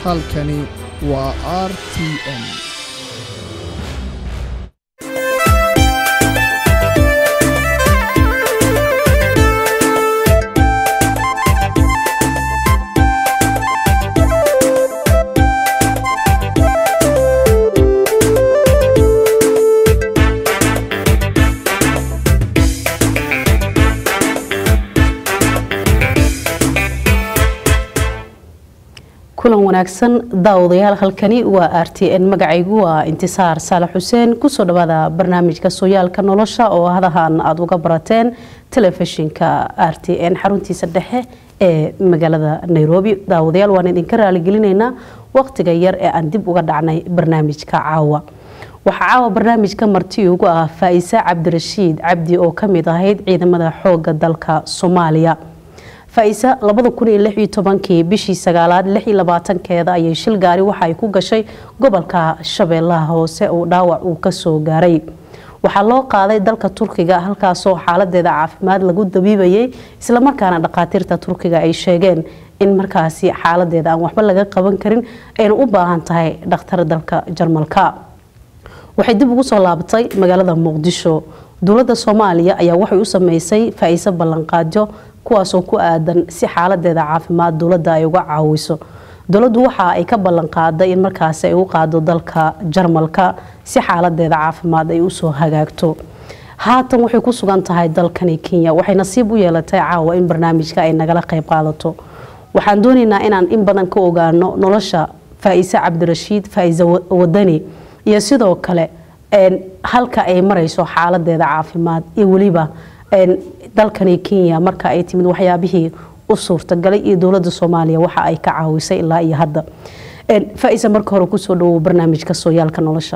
halkani waa RTN. kulan wanaagsan daawadayaal halkani waa RTN magacaygu waa Intisaar Saalax Xuseen ku soo dhawaada barnaamijka Sooyaalka Nolosha oo hadahan aad uga barateen telefishinka RTN xaruntiisa dhexe ee magaalada Nairobi. Daawadayaal waan idinka raali gelinaynaa waqtiga yar ee aan dib uga dhacnay barnaamijka caawa. waxa caawa barnaamijka marti ugu ah Faaiisa Cabdirashiid Cabdi oo kamid ahayd ciidamada xoogga dalka Soomaaliya. Faaiisa 2016 bishii 9/26 ayay shil gaari waxa ay ku gashay gobolka Shabeellaha Hoose oo dhaawac uu ka soo gaaray. Waxa loo qaaday dalka Turkiga halkaas oo xaaladeeda caafimaad lagu dabiibayay isla markaana dhaqaatiirta Turkiga ay sheegeen in markaasi xaaladeeda aan waxba laga qaban karin ayna u baahan tahay dhakhtar dalka Jarmalka. waxay dib ugu soo laabatay magaalada Muqdisho. dowladda Soomaaliya ayaa waxay u sameysay Faaiisa ballanqaadyo kuwaas oo ku aadan si xaaladeeda caafimaad dowladda ay uga caawiso. dowladdu waxa ay ka ballan qaaday in markaas ay u qaado dalka Jarmalka si xaaladeeda caafimaad ay u soo hagaagto. haatan waxay ku sugan tahay dalkani Kenya waxay nasiib u yeelatay caawa in barnaamijka ay nagala qayb qaadato. waxaan doonaynaa inaan in badan ka ogaano nolosha Faaiisa Cabdirashiid Faaiisa Wadani iyo sidoo kale halka ay marayso xaaladeeda caafimaad iyo waliba dalkani Kenya marka ay timid waxyaabihii u suurtagalay iyo dowladda Soomaaliya waxa ay ka caawisay ilaa iyo hadda. Faaiisa marka hore ku soo dhaw barnaamijka Sooyaalka Nolosha.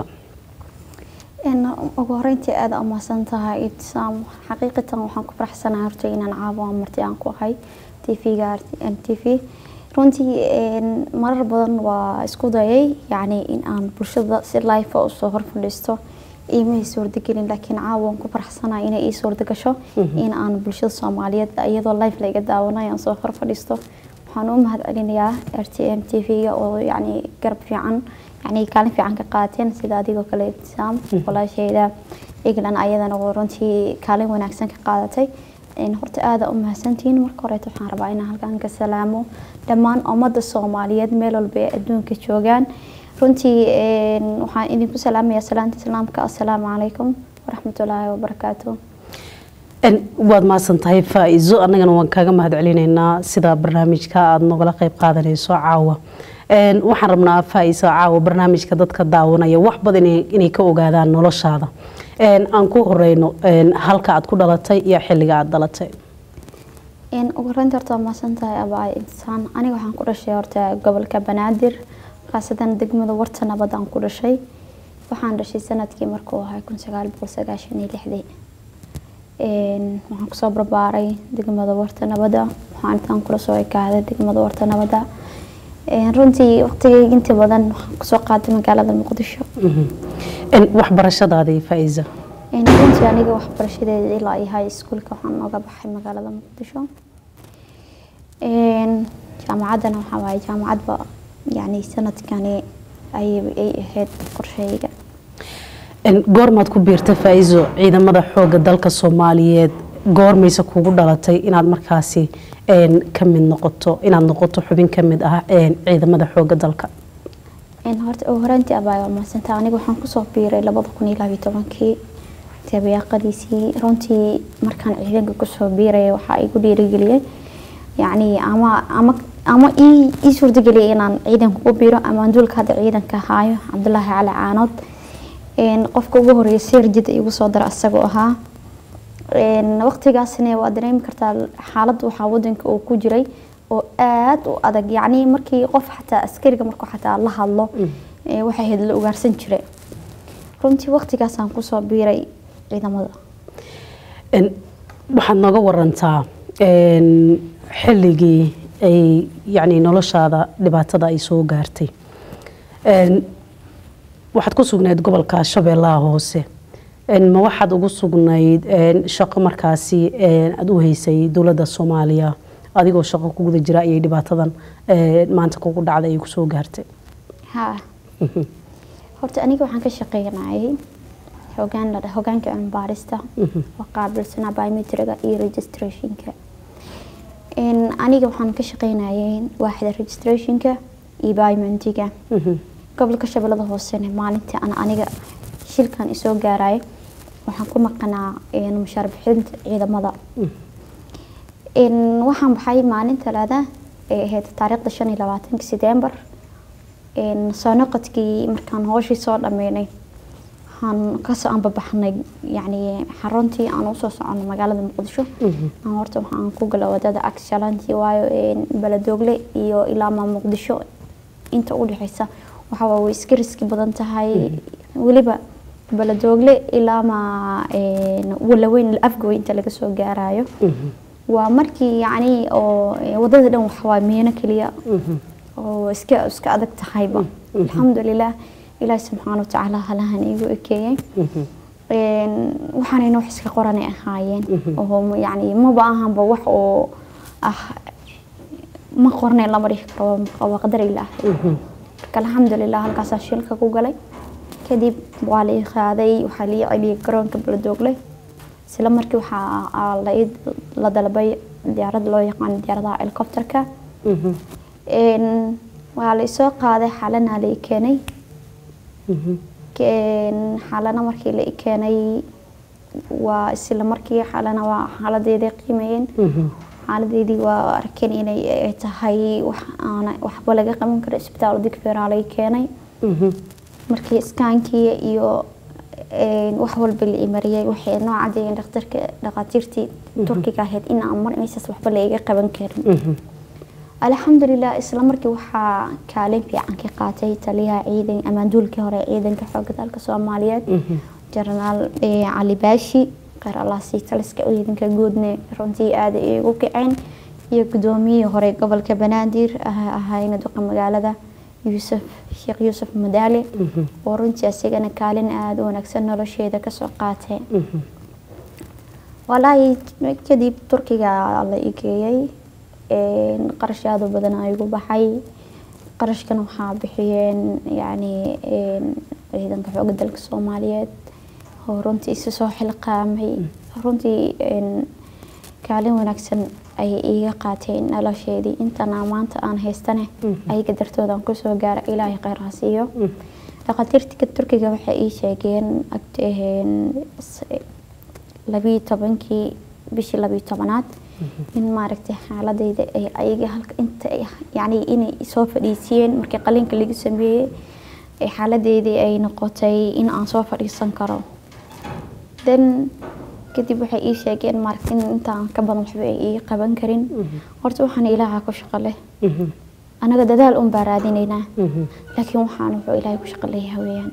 ugu horeyntii aad u mahadsantahay Ibtisaam. xaqiiqatan waxaan ku faraxsanahay horta inaan caawa marti aan ku ahay TV-ga RTN runtii marar badan waa isku dayay yani in aan bulshada si live u soo horfadhiisto iimay suurtagelin laakiin caawa ku faraxsanahay inay ii suurtagasho in aan bulshada Soomaaliyeed iyadoo live laga daawanayo aan soo horfadhisto. waxaan u mahadcelinayaa RTN TV-ga oo yani garab fiican yani kaalin fiican ka qaateen sida adigoo kale Ibtisaam walaashayda iglan ayadana runtii kaalin wanaagsan ka qaadatay. horta aad u mahadsantiin. marka hore waxaan rabaa inaan halkaan ka salaamo dhammaan ummadda Soomaaliyeed meel walba ee adduunka joogaan. runtii waxaan idinku salaamayaa salaanta islaamka. assalaamu calaykum waraxmatullaahi wabarakaatuh. waad mahadsantahay Faaiiso. annagana waan kaaga mahadcelinaynaa sida barnaamijka aad nogala qayb qaadanayso caawa. waxaan rabnaa Faaiisa caawa barnaamijka dadka daawanaya wax badan inay ka ogaadaan noloshaada. aan ku horeyno halka aad ku dhalatay iyo xilliga aad dhalatay. ugu horeyntii horta mahadsantahay abaa Ibtisaam. aniga waxaan ku dhashay horta gobolka Banaadir khaasatan degmada Warta Nabad aan ku dhashay. waxaan dhashay sanadkii markuu ahaa 1996. waxaan kusoo barbaaray degmada Warta Nabad. waxaan intaan kula soo ekaaday degmada Warta Nabad. runtii waqtigayga inta badan waxaan kusoo qaaday magaalada Muqdisho. waxbarashadaadii Faaiisa. runtii aniga waxbarashadeeda ilaa ay high schoolka waxaan uga baxay magaalada Muqdisho. jaamacadana waxa waaye jaamacadba yani sanadkani ay ahayd qorshayga. goormaad ku biirtay Faaiiso ciidamada xoogga dalka Soomaaliyeed goormaysa kugu dhalatay inaad markaasi kamid noqoto inaad noqoto xubin kamid ah ciidamada xoogga dalka. horta ugu horeyntii abaa mahadsantahay. aniga waxaan kusoo biiray 2012 tabaaqadiisii. runtii markaan ciidanka kusoo biiray waxa ay ku dhiirigeliyay yani ama ii suurtageliyay inaan ciidanka ku biiro ama duulka hadda ciidanka haayo Cabdullaahi Cali Caanood. qofka ugu horeeyay sirjid igu soo dara asagoo ahaa. waqtigaasna waa dareemi kartaa xaaladda waxa wadanka uu ku jiray oo aad u adag yani markii qof xataa askariga markuu xataa la hadlo waxay hadla ugaarsan jiray. runtii waqtigaas aan ku soo biiray ciidamada. waxaad nooga warantaa xilligii ay yani noloshaada dhibaatada ay soo gaartay. waxaad ku sugnayd gobolka Shabeellaha Hoose. ma waxaad ugu sugnayd shaqo markaasi aad u haysay dowladda Soomaaliya adigoo shaqo ku guda jira ayay dhibaatadan maanta kugu dhacday ay ku soo gaartay ها horta aniga waxaan ka shaqeynayay hogaanka cilmi-baarista oo qaabilsanaa biometriga iyo registrationka aniga waxaan ka shaqeynayay waaxda registrationka iyo biometriga gobolka Shabeellada Hoose maalintii aniga shilkan isoo gaaray waxaan ku maqnaa mushaar bixinta ciidamada waxaan baxay maalinta Talaada ee ahayd taariikhda 25 September soo noqodkii markaan hawshii soo dhameynay waxaan ka soo anbabaxnay yani xaruntii aan u soo socono magaalada Muqdisho aan horta waxaan ku galay wadada Akshalanti waayo Baladoogle iyo ilaa Muqdisho inta u dhaxaysa waxa way iska riski badan tahay waliba Baladoogle ilaa wala weyn afgoy inta laga soo gaarayo waa markii yani oo wadada dhan waxa way meena kaliya oo iska adag tahayba alxamdulillah ilaahay subhanahu wa ta'ala halahan igu ekeeyay waxaan inoo iska qoranay ahaayeen oo yani ma baahanba wax oo ma qornay la mari karo waa qadar ilaahay alxamdulillah halkaas shilka ku galay kadib waa la qaaday waxa la celiyay garoonka Baladoogle isla markii waxa la dalbay diyaarad loo yaqaan diyaaradaha helicopterka waa la soo qaaday xalana la keenay xalana markii la keenay waa isla markii xalana waa xaladeeda qiimeeyeen xaladeedii waa arkeen inay tahay waxba laga qaban karo isbitaal Digfeer la keenay markii iskaankii iyo wax walba la imariyay waxay noo cadeeyeen dhaqaatiirtii Turkiga ahayd in aan mar meeshaas waxba laga qaban karin alxamdulillah isla markii waxa kaalin fiican ka qaatay taliyaha ciidan amaanduulkii hore ciidanka xoogga dalka Soomaaliyeed Generaal Ali Baashi qar Allah si taliska ciidanka guudne runtii aad ay ugu kaceen iyo gudoomiyaha hore gobolka Banaadir ahayna duqa magaalada Sheekh Yuusuf Madaali oo runtii asagana kaalin aad u wanaagsan nolosheeda ka soo qaatay walaahi kadib Turkiga la igeeyay qarashaad badan ay ugu baxay qarashkan waxa bixiyeen yani ciidanka xoogga dalka Soomaaliyeed oo runtii soo xilqaamay runtii kaalin wanaagsan ay iga qaateen nolosheedii intana maanta aan haystane ayaga dartooda aan ku soo gaaray Ilaahay khayr ha siiyo dhaqaatiirta Turkiga waxa ay sheegeen 12 bishii 12aad in maaragtay xaaladeyda ay ayaga halka inta yani inay soo fadhiisiyeen markii qalinka lagu sameeyay xaaladeedii ay noqotay in aan soo fadhiisan karo kadib waxay ii sheegeen maaragtay intaan ka badan waxba ay qaban karin horta waxaan Ilaahay ku shaqo leh anaga dadaal un baaraadinayna laakiin waxaan wuxuu Ilaahay ku shaqo leeyahay weeyaan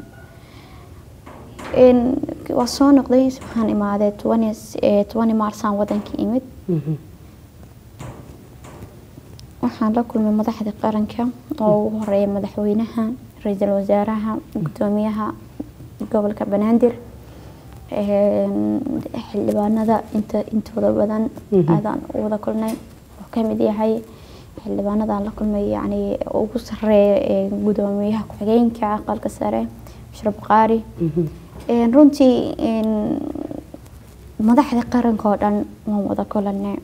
waa soo noqday waxaan imaaday 20 Maarsan wadankii imid waxaan la kulmay madaxda qaranka oo ugu horeeyay madaxweynaha ra'iisul wasaaraha gudoomiyaha gobolka Banaadir xildhibaanada intooda badan aadaan wada kulnay oo kamid yahay xildhibaanada la kulmay yani ugu sareeyay gudoomiyaha ku xigeenka aqalka sare Mushraf Qaari runtii madaxda qaranka oo dhan waan wada kulanay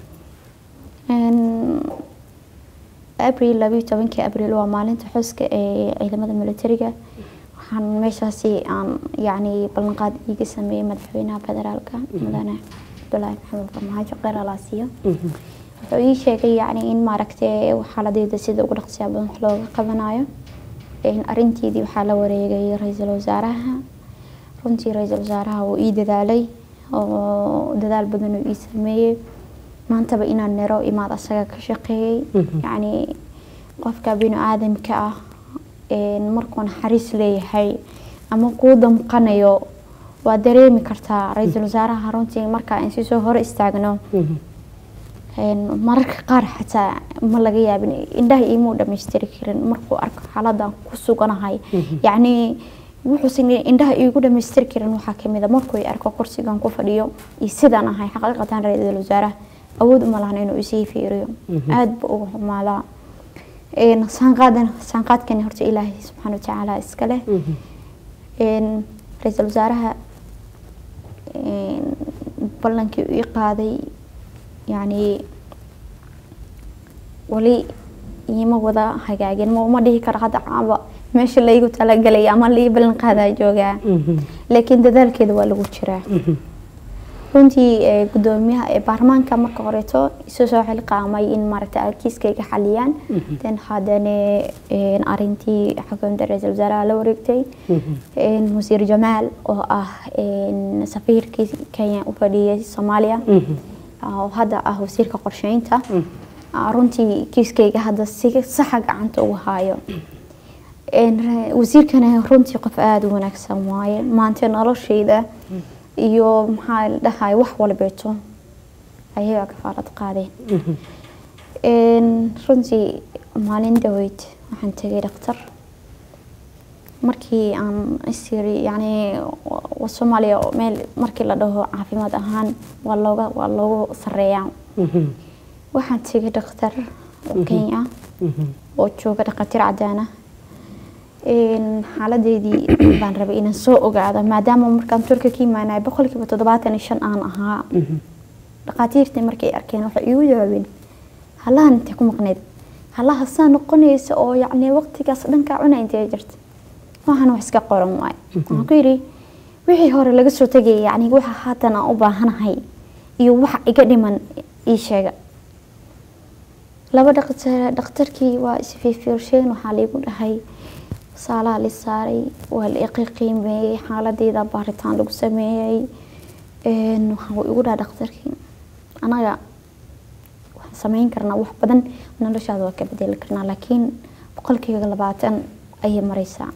April 12 April waa maalinta xuska ee ciidamada militariga waxaan meeshaasi aan yani ballanqaad iga sameeyay madaxweynaha federaalka mudane Abdullaahi Maxamed Farmaajo khayr Allah siiyo wuxuu ii sheegay yani in maaragtay xaaladeeda sida ugu dhaqsiya badan wax looga qabanayo arinteedii waxa la wareegay ra'iisul wasaaraha runtii ra'iisul wasaaraha uu ii dadaalay oo dadaal badan uu ii sameeyay maantaba inaan nero imaad asaga ka shaqeeyay yani qofka bini aadamka ah markuu naxariis leeyahay ama ku damqanayo waa dareemi kartaa ra'iisul wasaaraha runtii marka aan si soo hor istaagno mararka qaar xataa ma laga yaabin indhaha iimu dhameystiri karin markuu arko xaaladdan ku suganahay yani wuxuu indhaha iigu dhameystiri karin waxa kamid ah markuu arko kursigan ku fadhiyo iyo sidaan ahay xaqiiqatan ra'iisul wasaaraha awood uma lahan inuu isii fiiriyo aad buu uga xumaadaa saanqaadkan horta ilaahay subxaanahu wa tacaala iska leh ra'iisul wasaaraha ballankii uu qaaday yani wali ima wada hagaagin ma dhihi karo hadda caaba meesha laygu talagalay ama lii ballan qaadaa joogaa laakiin dadaalkeeda waa lagu jiraa runtii gudoomiyaha baarlamaanka marka horeeto soo xilqaamay in maaragtay kiiskayga xaliyaan tan hadana arintii xukuumadda ra'iisul wasaaraha la wareegtay wasiir Jamaal oo ah safiirkii Kenya u fadhiyay Soomaaliya oo hadda ah wasiirka qorsheynta runtii kiiskayga hadda si sax gacanta ugu hayo wasiirkana runtii qof aad u wanaagsan waaye maanta noloshayda iyo maxaa la dhahay wax walbeeto ayaga kafaarad qaadeen runtii maalin dhaweyd waxaan tagay dhakhtar markii aan isiri yani Soomaaliya meel markii la dhaho caafimaad ahaan waa loogu sareeyaa waxaan tagay dhakhtar Kenya oo jooga dhaqaatiir cadaan ah xaaladeedii baan rabay inaan soo ogaado maadaama markaan Turkiga ka imaanay 75% aan ahaa dhaqaatiirtii markay arkeen waxa igu jawaabeen halahan inta ku maqneed halaha saan noqonaysa oo yani waqtigaas dhanka cunay intee jirta waxaan wax iska qoran waay waxaan ku yiri wixii hore laga soo tagay yani waxa haatan aan u baahanahay iyo waxa iga dhiman ii sheega laba dhakhtarkii waa isfiirsheen waxa la igu dhahay saala li saaray waa la qiimeeyay xaaladeeda baaritaan lagu sameeyay waxa uu igu dhakhtarkii anaga waxaan sameyn karnaa wax badan noloshaada waa ka bedeli karnaa laakiin 20% ayay maraysaa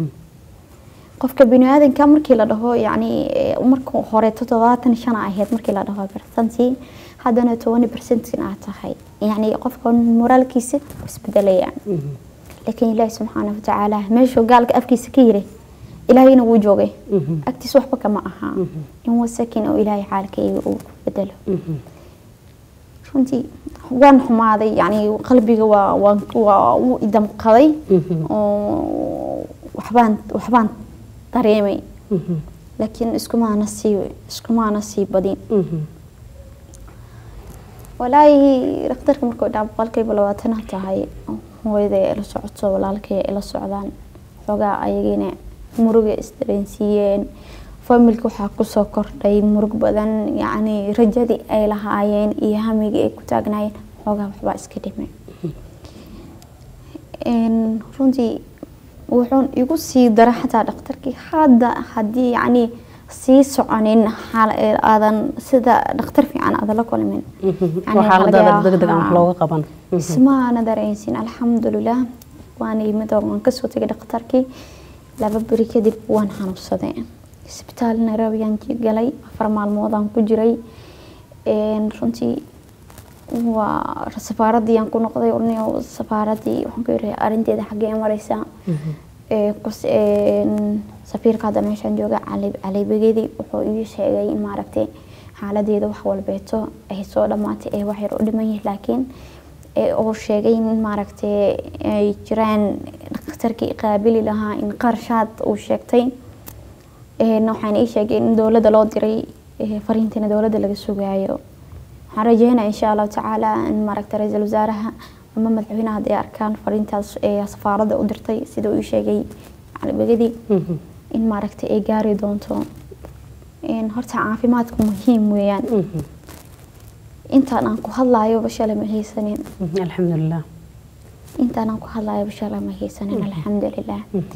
qofka bini'aadanka markii la dhaho yani markii hore 75 ahayd markii la dhaho percentage haddana 20% aad tahay yani qofka moraalkiisa isbedelayaan لكن الله سبحانه وتعالى ماشي قال أفكيس كيري إلهي نوجوه أكتس وحبك معها إن هو سكين أو إلهي حالك بدله شونتي وان حماضي يعني قلبي وإدم قضي وحبان طريمي لكن اسكو ما نسي بدين ولا يختارك مركو داب قالك بلواتنا تهاي hooyaday ila socoto walaalkay ila socdaan xogaa ayagina muruga isdareensiiyeen familka waxa ku soo kordhay murug badan yani rajadii ay lahaayeen iyo hamigii ay ku taagnaayeen xogaa waxba iska dhimay runtii wuxuu igu sii daray xataa dhakhtarkii hadii yani sii soconin aadan sida dhakhtar fiican aad la kulmin waxa la degdeg aan looga qaban isma nadaraysin alxamdulillah waan imid oo ka soo tagay dhakhtarkii laba bari kadib waan xanuunsaday isbitaal Nairobi aan galay 4 maalmood aan ku jiray runtii waa safaaradii aan ku noqday oo safaaradii waxaan ku yiri arinteeda xagee maraysa safiirka hadda meeshaan jooga cali begeedi wuxuu ii sheegay in maaragtay xaaladeeda wax walbeeto ay soo dhamaatay ee wax yar u dhiman yahay laakiin oo sheegay in maaragtay ay jiraan dhakhtarkii qaabili lahaa in qarshaad uu sheegtay waxaan ii sheegay in dawladda loo diray fariintina dawladda laga sugaayo waxaan rajeynayaa insha Allah tacaala in maaragtay ra'iisul wasaaraha ama madaxweynaha ay arkaan fariintaas ee safaaradda u dirtay sida uu sheegay cali begeedi in maaragtay ay gaari doonto in horta caafimaadku muhiim weeyaan intaan aan ku hadlaayo bashala ma haysanin alxamdulillah intaan aan ku hadlaayo bashala ma haysanin alxamdulillah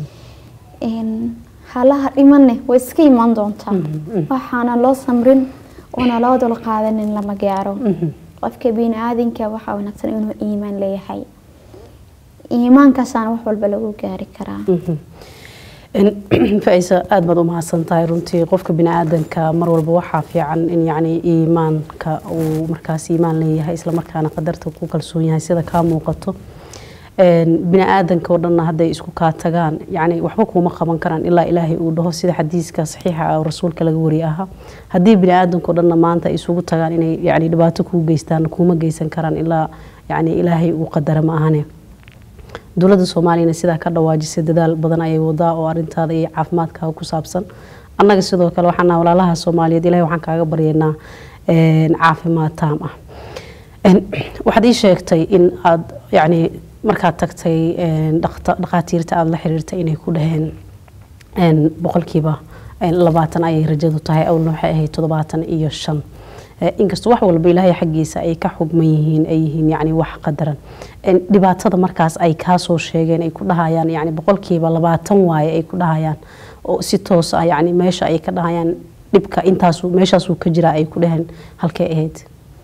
halaha dhimanne way iska iman doontaa waxaana loo samrin oo loo dul qaadanin lama gaaro qofka bini'aadanka waxa wanaagsan inuu iimaan leeyahay iimaankaasana wax walba lagu gaari karaa فايسة أدمد أمها سنتاي رنتي قفك بني آدمك مر والبوحة في عن إن يعني إيمانك ومركز إيمان لي هاي إسلام مركانا قدرت وكوك السوني هاي سيدا كام وقته bini aadanka oo dhan hadday isku ka tagaan yani waxba kuma qaban karaan ilaa ilaahay uu dhaho sida xadiiska saxiixa ah oo rasuulka laga wariyay aha haddii bini aadanka oo dhan maanta isugu tagaan inay yani dhibaato ku geystaan kuma geysan karaan ilaa yani ilaahay uu qadara ma ahane dowladda Soomaaliya sida ka dhawaajisay dadaal badan ay wadaa oo arintaada iyo caafimaadka ku saabsan annaga sidoo kale waxaan walaalaha Soomaaliyeed ilaahay waxaan kaaga baryeynaa caafimaad taam ah waxaad ii sheegtay in aad yani markaad tagtay dhaqaatiirta aad la xiriirtay inay ku dhaheen boqolkiiba 20 ay rajadu tahay aw waxay ahayd 75 inkastoo wax walba ilaahay xaqiisa ay ka xugman yihiin ay yihiin yani wax qadaran dhibaatada markaas ay ka soo sheegeen ay ku dhahayaan yani boqolkiiba 20 waaye ay ku dhahayaan oo si toos ah yani meesha ay ka dhahayaan dhibka intaas meeshaas uu ka jira ay ku dhaheen halkee ahayd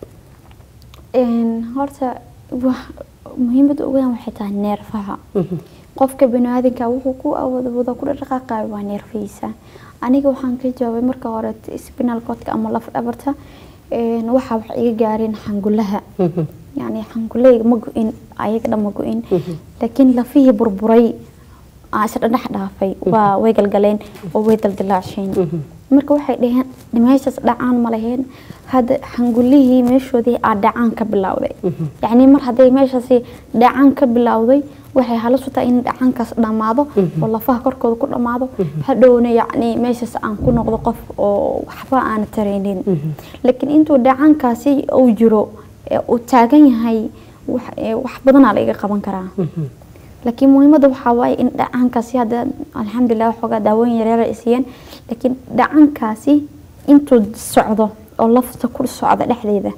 horta muhiimada ugu weyn waxay tahay neerfaha qofka bini'aadamka wuxuu ku awoodo ku dhaqaaqayo waa neerfiisa aniga waxaan ka jawaabay marka hore spinal cord ama laf dhabarta waxa wax iga gaareen xangulaha yani xangulayga ma go'in ayaga dhama go'in laakiin lafihii burburay aasha dhax dhaafay waa way galgaleen oo way daldalaasheen marka waxay dhaheen meeshaas dhacaan ma lahayn hada xangulihii meeshoodii dhacaan ka bilowday yani mar haday meeshaasi dhacaan ka bilowday waxay halis u tahay in dhacaankaas dhamaado oo lafaha korkooda ku dhamaado hadhowna yani meeshaas aan ku noqdo qof oo waxba aan tareenin laakiin intuu dhacaankaasi uu jiro oo taagan yahay wax badan la iga qaban karaa laakiin muhiimada waxa waay in dhacaankaasi hada alxamdulillah xogaa daawooyin yaryar ay siiyeen laakiin dhacaankaasi intuu socdo oo lafta ku socda dhexdeeda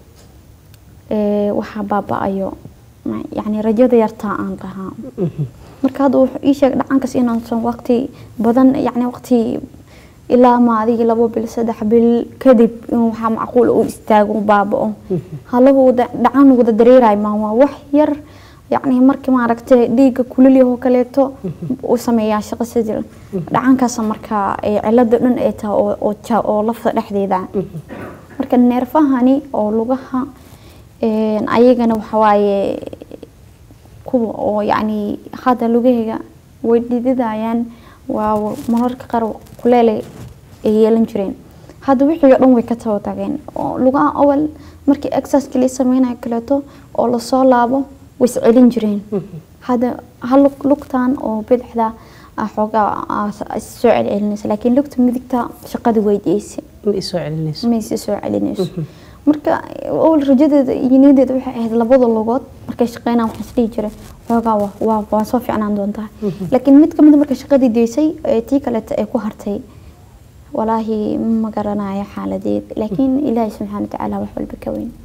waxa baabaayo يعني رجال يرتاع عن طها مركادو إيش عن كسينا نصون وقتي بدن يعني وقتي إلا ما هذه لابو بالسدح بالكذب وحام معقول ويستاجوا بابه هلا هو دعان وده دريراي ما هو وحير يعني مركي ما ركت ديك كل اللي هو كليته وسميها شق سجل دعان كاس مركا علاد دون إيتا أو لفظ لحديدا مركا نرفهاني أو لغها ayagana waxa waaye kuwa oo yani hada lugaheega way dhididayaan waa mararka qaar kuleel ay yeelan jireen hada wixii dhan way ka taageen oo lugaha awal markii exercise kale sameynay kaleeto oo la soo laabo way celin jireen hada hal lugtaan oo bidixda xoga soo celinaysa laakiin lugta midigta shaqada weydiisay ma soo celinayso marka oo rajadeeda yinideeda waxay ahayd labada lugood markay shaqeynaan wax isdhihi jiray xogaa waa soo fiicnaan doontaa laakiin mid kamid markay shaqadii deysay tii kale ay ku hartay walaahi ma garanayo xaaladeed laakiin ilaahay subxaanahu wa ta'aala wax walba ka weyn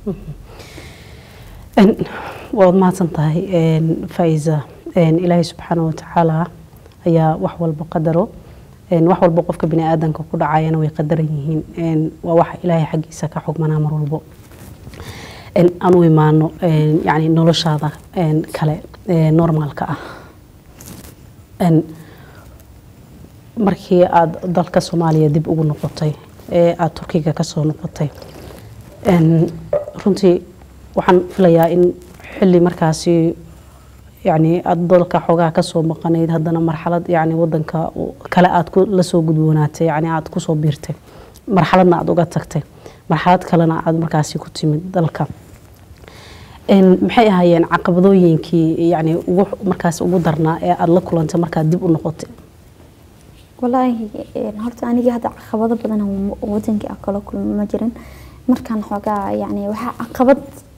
waad mahadsan tahay Faiza ilaahay subxaanahu wa ta'aala ayaa wax walba qadaro wax walba qofka bini aadanka ku dhacayana way qadaran yihiin waa wax ilaahay xaqiisa ka xugmanaa mar walba aan u imaano yani noloshaada kale normalka ah markii aad dalka Soomaaliya dib ugu noqotay aad Turkiga ka soo noqotay runtii waxaan filayaa in xilli markaasi يعني الضلك حوجا كسو مقنيد هذا مرحلة يعني ودنك كلا أتكو لسو جدونات يعني أتكو صبيرته مرحلة نعدو قتكته مرحلة كلا نعد مركاسي كتي من ضلك إن محي هاي يعني عقبضوين كي يعني مركاس وقدرنا الله كل أنت مركز دب النقطة والله نهارت أنا جهد عقبض بدنا ودنك أكله كل مجرن مركان حوجا يعني وح عقبض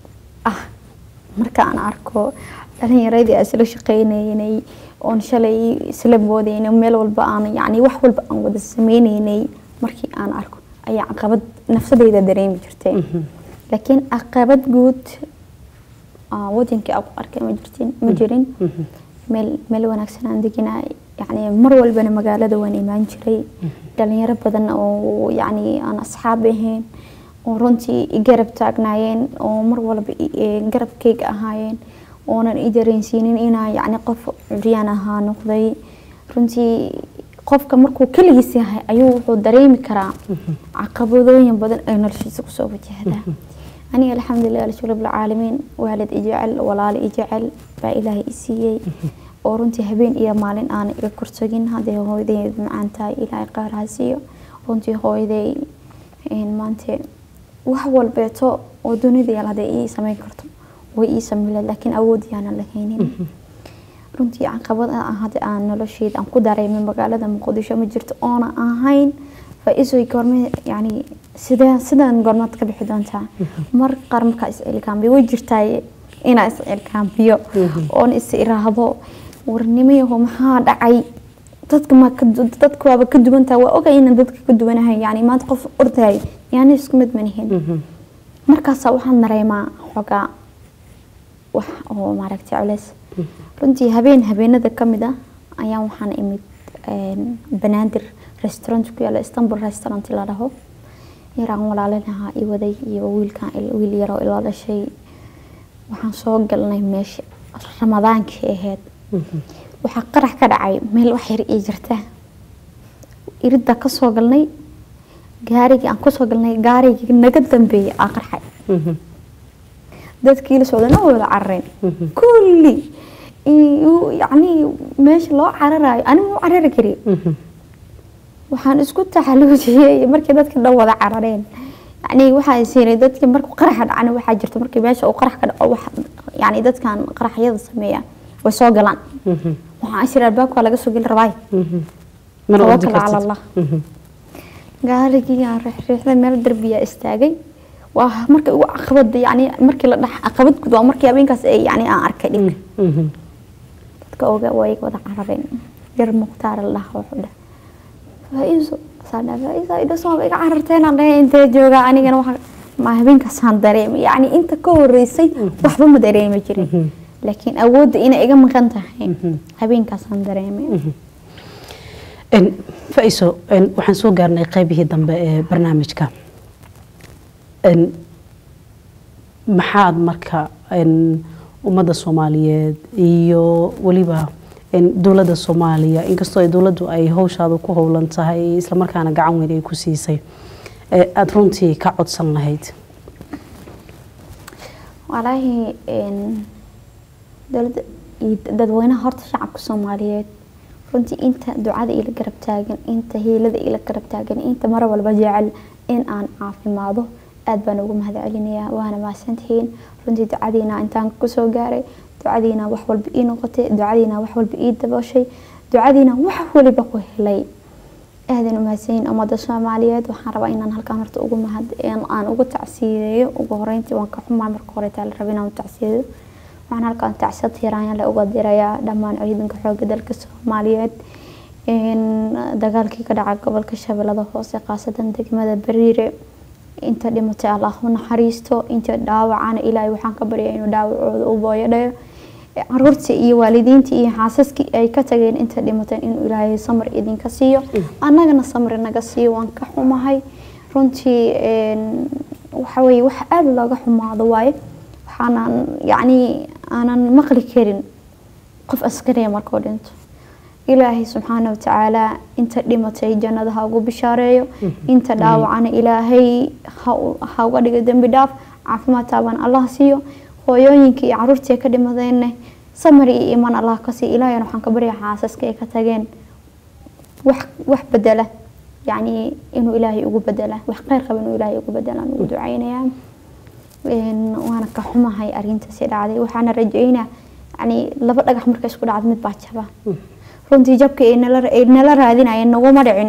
مركان أركو أنا يريد أسأل شقيني أون شلي سلبودين وميل والبقان يعني وح والبقان وده سميني مركي أنا أركو أي عقبت نفس ده درين بجرتين لكن عقبت جود ودين كأركي مجرين ميل ونكسر عندكنا يعني مر والبنا مقالة دواني ما نشري دلني يرب بدن أو يعني أنا أصحابهن ورنتي جرب تاجناين ومر والب جرب كيك أهاين oonan idareensiinin inaa yani qof riyaan ahaa noqday runtii qofka markuu kaligiis yahay ayuu wuxuu dareemi karaa caqabadooyin badan ay noloshiisa ku soo wajahdaa أنا الحمد لله رب العالمين والد إجعل ولا إجعل فإله إسيي ورنتي هبين إيا مالين أنا إيا كرتجين هذا هو ذي معنتا إلى قار هسيو رنتي هو ذي إن مانتي وحول بيتو ودوني ذي على ذي سمي كرتو وإيسمي لكن أودي أنا لهينين runtii caqabad ahad aan nolosheed aan ku dareemay magaalada Muqdisho ma jirto oona ahayn faa'iido goorma yani sidaan goorma ka bixi doontaa mar qarmka is'ilkaambi way jirtay ina is'ilkaambiyo oon isiraahdo warnimayo maxaa dhacay dadku waaba ka duwantaa waa ogaa in dadka ka duwanahay yani maanta qof orday yani isku mid manihin markaas waxaan dareemaa xogaa wax oo maaragtay culays runtii habeenada kamid ah ayaan waxaan imid Banaadir restaurant ku yaala Istanbul restaurant la dhaho yaraan walaalanaha ii waday iyo wiil yar oo ila dhashay waxaan soo galnay meesha Ramadaankii ahayd waxa qarax ka dhacay meel wax yar ii jirta irida ka soo galnay gaarigii aan ku soo galnay gaarigii naga dambeeyay qarxay dadkii la socdana wada carreen kulli يعني ماشي لو عرراي أنا مو عرر كري وحان اسكت تحلوجي مركي دتك لو وضع عررين يعني waxa يصير دتك markuu qarax dhacana waxa jirto markii meesha uu qarax ka dhaco yani dadkan qaraxyada sameeya way soo galaan waxa asir albaabka laga soo gal rabay tawakkal ala Allah gaarigii aan riixday meel darbiya istaagay waa markii uu caqabad yani markii la dhax caqabad ku waa markii habeenkaas ay yani aan arkay dhig كأوجا وايك وضع عربين غير مختار الله وحده فإذا صار إذا صار بيك عررتين على أنت جوجا أنا كنا ما هبين كسان دريم يعني أنت كوريسي وحده ما دريم يجري لكن أود إن إجا مكانته هبين كسان دريم إن فإيسو إن وحنسو قرن قيبه ضمن برنامجك إن محاد مركا إن umada Soomaaliyeed iyo waliba dawladda Soomaaliya inkastoo ay dawladdu ay hawshaadu ku howlan tahay isla markaana gacan weyn ay ku siisay aad runtii ka codsan lahayd walaahi dadweynaha horta shacabka Soomaaliyeed runtii inta ducada ila garab taagan inta heelada ila garab taagan inta mar walba jecel in aan caafimaado aad baan ugu mahadcelinayaa waana maasantiin runtii ducadiina intaan ku soo gaaray ducadiina wax walba ii noqotay ducadiina wax walba ii dabooshay ducadiina wax waliba ku helay aadna maasantiin umada Soomaaliyeed waxaan rabaa inaan halkaan horta ugu aan ugu tacsiyeeyo ugu horeyntii waan ka xumaa marka hore taa la rabay inaan tacsiyeeyo waxaan halkaan tacsiyad tiraan la uga dirayaa dhammaan ciidanka xoogga dalka Soomaaliyeed in dagaalkii ka dhacay gobolka Shabeellada Hoose qaasatan degmada Bariire inta dhimatay Allah u naxariisto inta dhaawacana Ilaahay waxaan ka baryaa inuu dhaawacooda u booyadhayo carruurta iyo waalidiinta iyo xaasaskii ay ka tageen inta dhimatay inuu Ilaahay samir idinka siiyo annagana samir naga siiyo waan ka xumahay runtii waxa way wax aad looga xumaado waaye waxaan yani aanan maqli karin qof askari markuu dhinto إلهي سبحانه وتعالى أنت دمتي جنة هاو بشاريو أنت داوعنا إلهي هاو قد قدم بداف عفما تابان الله سيو خويونيكي عرورتي كدمتين سمري إيمان الله كسي إلهي نحن كبري حاسس كي كتاجين وح بدله يعني إنه إلهي يقول بدله وح غير إنه إلهي يقول بدله ودعينا يعني وأنا كحمة هاي أرين تسير عادي وحنا رجعينا يعني لبقى لقى حمر كيس كل عدمت باتشبه runtii jabka ee nala raadinayeen nagu ma dhicin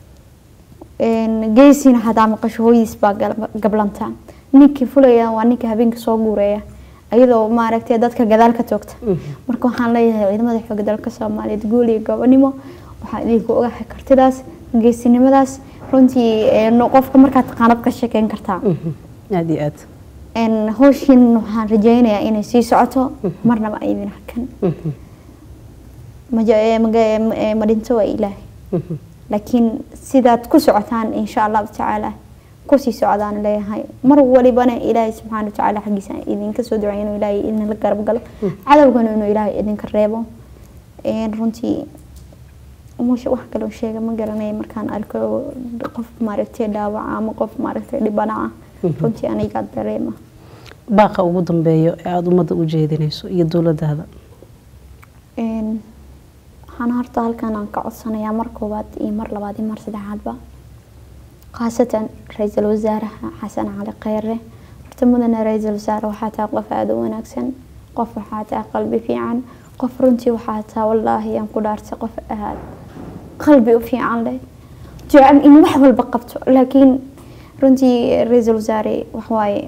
geesina hadaa maqasho hooyis baa gablanta ninkii fulaya waa ninka habeenka soo guureeya ayadoo maaragtay dadka gadaal ka toogta marka waxaan leeyahay ciidamada xoogga dalka Soomaaliyeed guul iyo gobonimo waxaan idinku ogahay kartidaas geesinimadaas runtii qofka marka taqaanad ka sheekeyn kartaa aad iyo aad hawshin waxaan rajaynayaa inay sii socoto marnaba ay idin hakan ما دينتوا إلهي لكن سيدات كسعتان إن شاء الله تعالى كسي سعدان ليه هاي مر ولي بنا إلهي سبحانه وتعالى حق سان إذن كسود عينه إلهي إن القرب قلب عدو كانوا إنه إلهي إذن كريبه إن رنتي مش واحد قالوا شيء ما قالنا مركان أركو قف ماركتي داوعة ما قف ماركتي لبناء رنتي أنا قاعد دريمة baaqa ugu dambeeyo ee aada ummadda u jeedinayso iyo dowladdaada. waxaan horta halkan aan ka codsanayaa mar koowaad iyo mar labaad iyo mar saddexaadba khaasatan ra-iisul wasaaraha xasan cali kheyre. horta mudane ra-iisul wasaare waxaa tahay qof aada u wanaagsan, qof waxaa tahay qalbi fiican, qof runtii waxaa tahay wallaahi aan ku dhaartay qof aad qalbi u fiican leh, jecel in wax walba qabto. laakiin runtii ra-iisul wasaare waxwaaye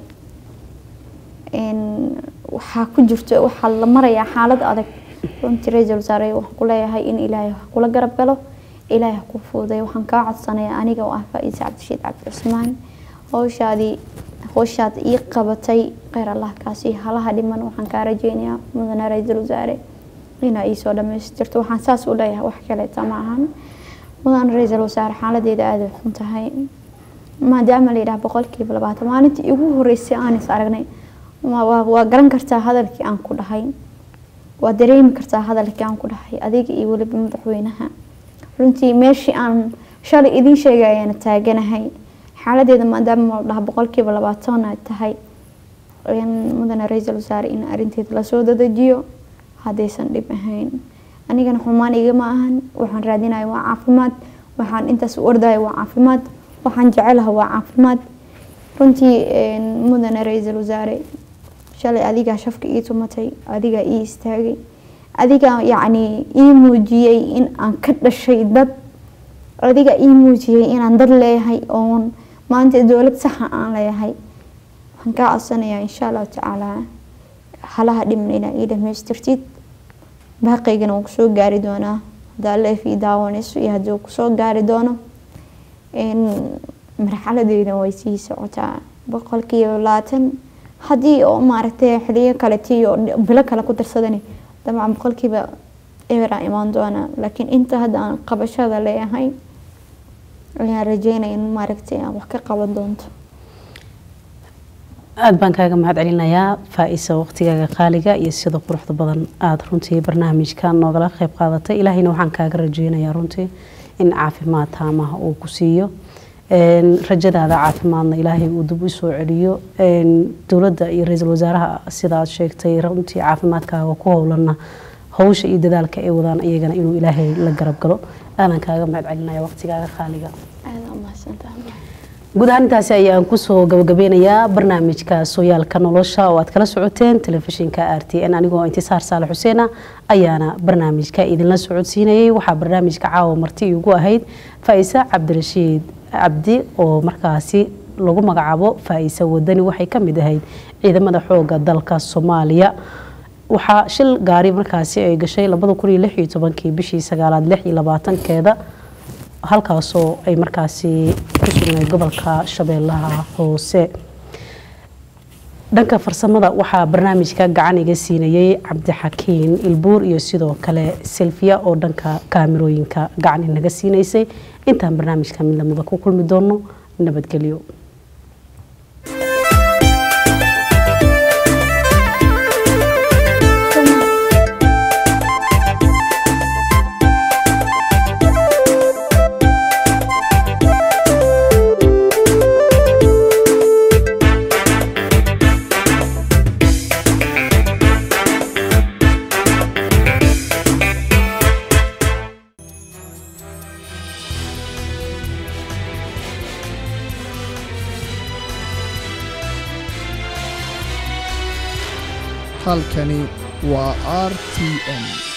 waxaa ku jirto waxaa la marayaa xaalad adag. runtii ra-iisul wasaare waxaan ku leeyahay in ilaahay kula garab galo, ilaahay ku fududeeyo. waxaan kaa codsanayaa aniga oo ah Faa'iise Cabdirashiid Cabdi Cusmaan, howshaad ii qabatay kheyr allah kaasi halaha dhiman. waxaan kaa rajeynayaa mudane ra-iisul wasaare inaa ii soo dhamaystirto. waxaan saas u leeyahay wax kaleeta ma ahan. mudane ra-iisul wasaare xaaladeeda aada u xun tahay, maadaama la yidhaah 20% maalintii ugu horeysay aan is aragnay waa garan kartaa hadalkii aan ku dhahay, waa dareemi kartaa hadalkii aan ku dhahay adiga iyo waliba madaxweynaha. runtii meeshii aan shalay idin sheegayana taaganahay xaaladeeda maadaama la dhaha 20% ay tahay. mudane ra-iisul wasaare in arrinteeda lasoo dedejiyo haddaysan dhib ahayn. anigana xumaan igama ahan, waxaan raadinayo waa caafimaad, waxaan intaas u ordayo waa caafimaad, waxaan jecelahay waa caafimaad. runtii mudane ra-iisul wasaare shalay adigaa shafka ii tumatay, adigaa ii istaagay, adigaa yacni ii muujiyey in aan ka dhashay dad, adigaa ii muujiyey inaan dad leeyahay oon maanta dowlad saxa aan leeyahay. waxaan kaa codsanayaa insha allahu tacaala halaha dhiman inaa ii dhamaystirtid. baaqaygana wuu kusoo gaari doonaa haddaa leefii daawanayso iyo haddii uu kusoo gaari doono. marxaladeeda way sii socotaa 20% haddii oo maaragtay xiliyo kale tiyo bilo kale ku darsadani dabcan 100% eberaa imaan doona. laakiin inta hadda aan qabashada leeyahay ayaan rajeynaya in maaragtay aan wax ka qaban doonto. aad baan kaaga mahad celinayaa Faa'iise, waqtigaaga qaaliga iyo sida quruxda badan aad runtii barnaamijka noogala qayb qaadatay. ilaahayna waxaan kaaga rajeynayaa runtii in caafimaad taamaha uu ku siiyo, rajadaada caafimaadna ilaahay uu dib u soo celiyo. dowladda iyo ra-iisul wasaaraha sida aad sheegtay runtii caafimaadkaaga ku howlana hawsha iyo dadaalka ay wadaan iyagana inuu ilaahay la garab galo. aanan kaaga mahad celinayaa waqtigaaga qaaliga. guud ahaan intaasi ayaan kusoo gabagabeynayaa barnaamijka sooyaalka nolosha oo aad kala socoteen telefishinka RTN. anigoo Intisaar Saalax Xuseen ayaana barnaamijka idinla socodsiinayay. waxaa barnaamijka caawa marti ugu ahayd Faa'iise Cabdirashiid Cabdi oo markaasi lagu magacaabo Faa'iise Wadani. waxay ka mid ahayd ciidamada xooga dalka Soomaaliya. waxaa shil gaari markaasi ay gashay 2016 bishii 9aad 26keeda halkaasoo ay markaasi ku sugnay gobolka Shabeellaha Hoose. dhanka farsamada waxaa barnaamijka gacan iga siinayay Cabdixakiin Ilbuur iyo sidoo kale Silfiya oo dhanka kaamirooyinka gacan inaga siinaysay. intaan barnaamijka mid lamida ku kulmi doono nabadgelyo. halkani waa RTN.